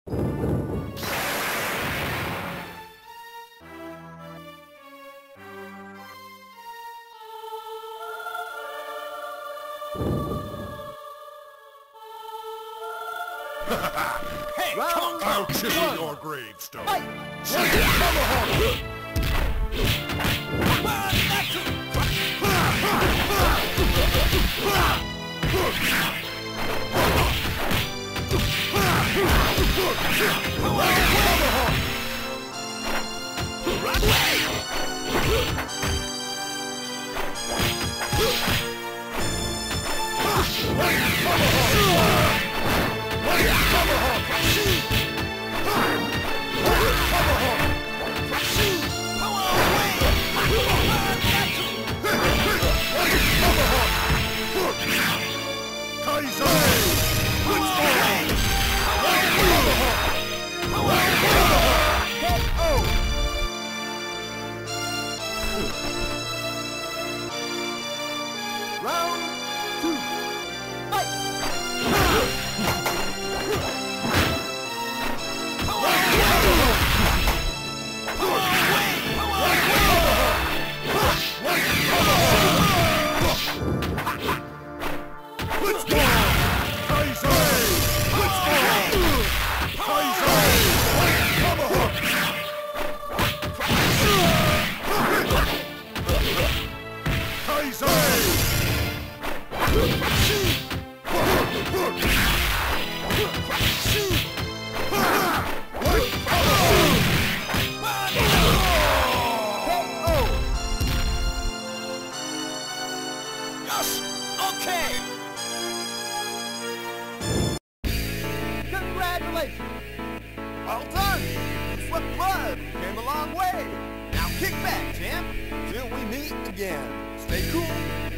Hey, come on! I'll chisel your gravestone. Fight! Round two. Fight! Let's go! Kaiser! Let's go! Kaiser! Tomahawk! Kaiser! Yes! Okay! Congratulations! Well done! You swept blood and came a long way. Now kick back, champ, till we meet again. Stay cool